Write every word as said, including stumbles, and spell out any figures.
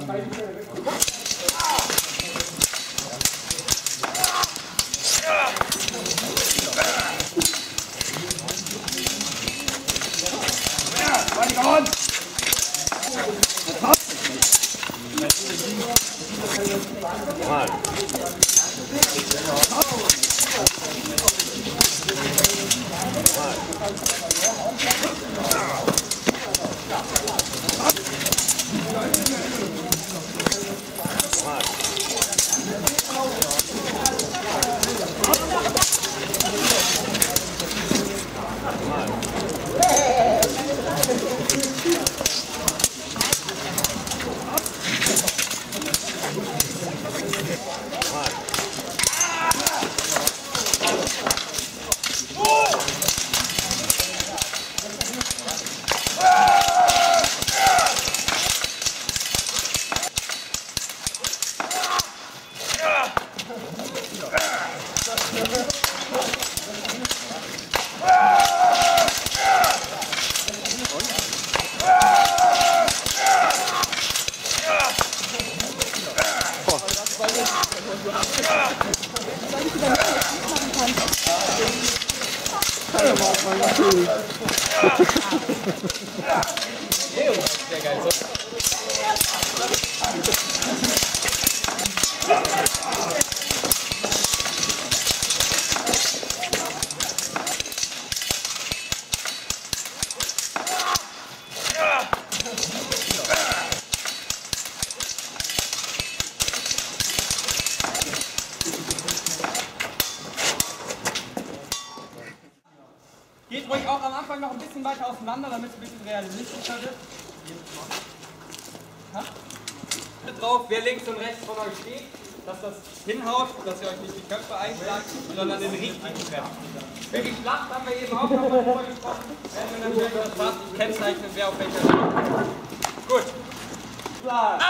Sehr geil. Geht ruhig auch am Anfang noch ein bisschen weiter auseinander, damit es ein bisschen realistischer wird. Ha? Drauf, wer links und rechts von euch steht, dass das hinhaut, dass ihr euch nicht die Köpfe einschlagt, sondern den richtigen trefft. Wirklich flach haben wir eben auch noch mal drüber gesprochen. Werden wir natürlich das farblich kennzeichnen, wer auf welcher Seite. Gut. Plan.